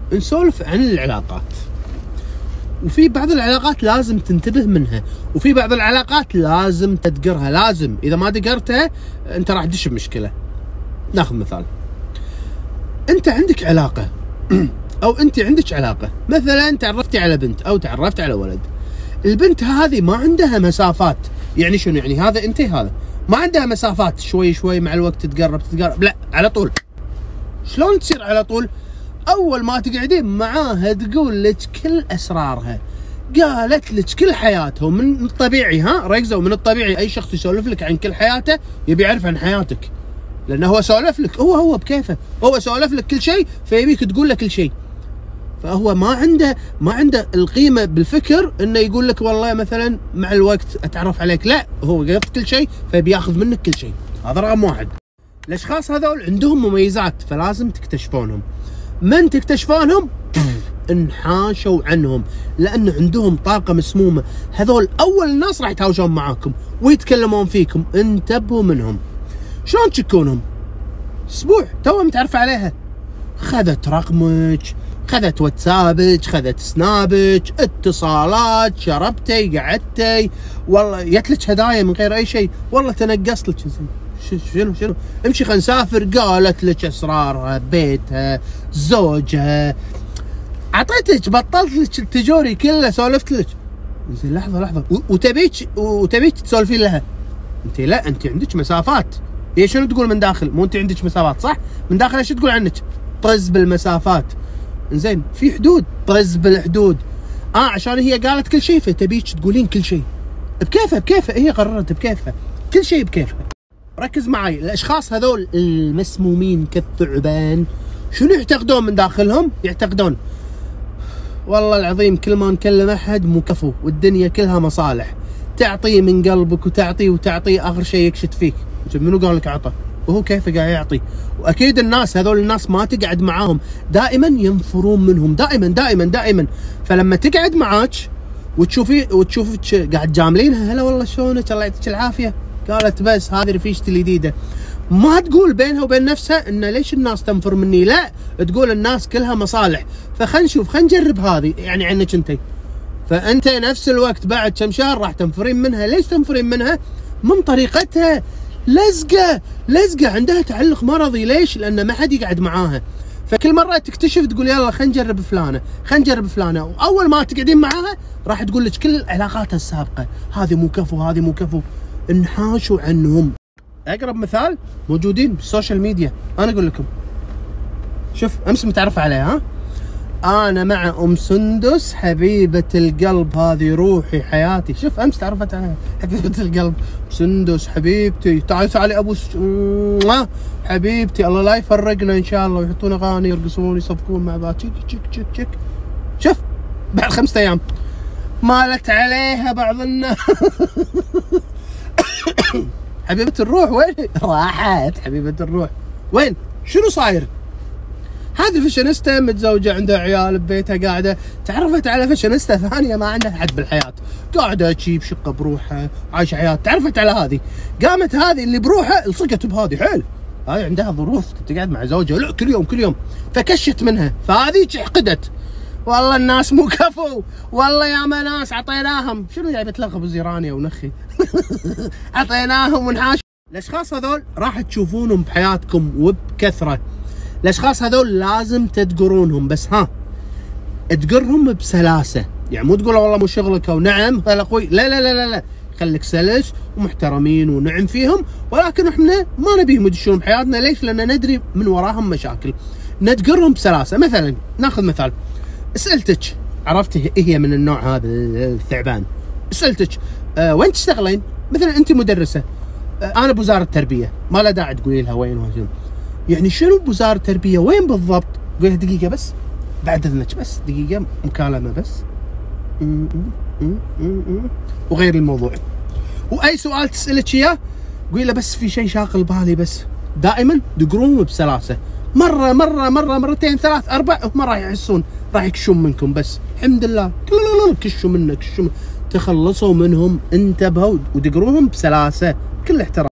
نسولف عن العلاقات. وفي بعض العلاقات لازم تنتبه منها، وفي بعض العلاقات لازم تدقرها، لازم اذا ما دقرتها انت راح تدش بمشكله. ناخذ مثال، انت عندك علاقه او انت عندك علاقه، مثلا تعرفتي على بنت او تعرفت على ولد، البنت هذه ما عندها مسافات. يعني شنو يعني؟ هذا انت هذا ما عندها مسافات، شوي شوي مع الوقت تتقرب، لا على طول. شلون تصير على طول؟ اول ما تقعدين معاها تقول لك كل اسرارها، قالت لك كل حياتها. من الطبيعي ركزوا، من الطبيعي اي شخص يسولف لك عن كل حياته يبي يعرف عن حياتك، لانه هو سولف لك، هو بكيفه، هو سولف لك كل شيء فيبيك تقول له كل شيء. فهو ما عنده القيمه بالفكر انه يقول لك والله مثلا مع الوقت اتعرف عليك، لا، هو قالت كل شيء فبياخذ منك كل شيء. هذا رقم واحد. الاشخاص هذول عندهم مميزات فلازم تكتشفونهم. من تكتشفونهم انحاشوا عنهم، لان عندهم طاقه مسمومه. هذول اول الناس راح يتهاوشون معاكم ويتكلمون فيكم، انتبهوا منهم. شلون تشكونهم؟ اسبوع تو متعرفه عليها، خذت رقمك، خذت واتسابك، خذت سنابك، اتصالات، شربتي، قعدتي، والله جت لك هدايا من غير اي شيء، والله تنقصت لك. شنو امشي خلينا نسافر، قالت لك اسرارها، بيتها، زوجها، اعطيتك، بطلت لك التجوري كله، سولفت لك. زين لحظه، وتبيك تسولفين لها. انت لا، انت عندك مسافات. هي شنو تقول من داخل؟ مو انت عندك مسافات صح؟ من داخل ايش تقول عنك؟ طز بالمسافات. زين في حدود، طز بالحدود. عشان هي قالت كل شيء فتبيك تقولين كل شيء بكيفها، هي قررت بكيفها، كل شيء بكيفها. ركز معي، الاشخاص هذول المسمومين كالثعبان شنو يعتقدون من داخلهم؟ يعتقدون والله العظيم كل ما نكلم احد مو كفو، والدنيا كلها مصالح، تعطيه من قلبك وتعطيه، اخر شيء يكشت فيك. منو قال لك عطى؟ وهو كيف قاعد يعطي. واكيد هذول الناس ما تقعد معاهم، دائما ينفرون منهم، دائما. فلما تقعد معاك وتشوفك قاعد جاملينها، هلا والله شلونك، الله يعطيك العافيه، قالت بس هذه رفيجتي الجديده. ما تقول بينها وبين نفسها ان ليش الناس تنفر مني، لا، تقول الناس كلها مصالح، فخلنا نشوف، خلينا نجرب هذه يعني عنك انت. فانت نفس الوقت بعد كم شهر راح تنفرين منها. ليش تنفرين منها؟ من طريقتها، لزقه عندها تعلق مرضي. ليش؟ لان ما حد يقعد معاها، فكل مره تكتشف تقول يلا خلينا نجرب فلانه، واول ما تقعدين معاها راح تقول لك كل علاقاتها السابقه، هذه مو كفو. انحاشوا عنهم. اقرب مثال موجودين بالسوشيال ميديا، انا اقول لكم، شوف امس متعرف عليها، انا مع ام سندس حبيبه القلب، هذه روحي حياتي. شوف امس تعرفت عليها، حبيبه القلب سندس حبيبتي، تعالي ابو حبيبتي، الله لا يفرقنا ان شاء الله، ويحطون اغاني يرقصون يصفقون مع بعض، تشك. شوف بعد 5 ايام مالت عليها بعض الناس. حبيبه الروح وين راحت؟ حبيبه الروح وين؟ شنو صاير؟ هذه فاشينيستا متزوجه، عندها عيال ببيتها، قاعده تعرفت على فاشينيستا ثانيه ما عندها حد بالحياه، قاعده تجيب شقه بروحها، عايشه حياه. تعرفت على هذه، قامت هذه اللي بروحها لصقت بهذه، حيل هاي عندها ظروف تقعد مع زوجها لا كل يوم، فكشت منها، فهذه حقدت، والله الناس مو كفو، والله يا ما ناس عطيناهم، شنو جاي بتلغب زيراني ونخي. عطيناهم ونحاش. الاشخاص هذول راح تشوفونهم بحياتكم وبكثره. الاشخاص هذول لازم تدقرونهم، بس تدقرهم بسلاسه، يعني مو تقول والله مو شغلك او نعم هلا اخوي، لا، خليك سلس ومحترمين ونعم فيهم، ولكن احنا ما نبيهم يدشون بحياتنا. ليش؟ لان ندري من وراهم مشاكل، ندقرهم بسلاسه. مثلا ناخذ مثال، سالتك، عرفتي هي من النوع هذا الثعبان، سالتك وين تشتغلين؟ مثلا انت مدرسه، انا بوزاره التربيه، ما له داعي تقولي لها وين وشنو، يعني شنو بوزاره التربيه وين بالضبط؟ قولي دقيقه بس، بعد اذنك بس دقيقه مكالمه بس، وغير الموضوع. واي سؤال تسالك اياه قولي له بس في شيء شاغل بالي بس. دائما دقروهم بسلاسه، مره مرتين 3 4 هم راح يحسون، راح يكشون منكم، بس الحمد لله كشوا منك، تخلصوا منهم، انتبهوا ودقروهم بسلاسه بكل احترام.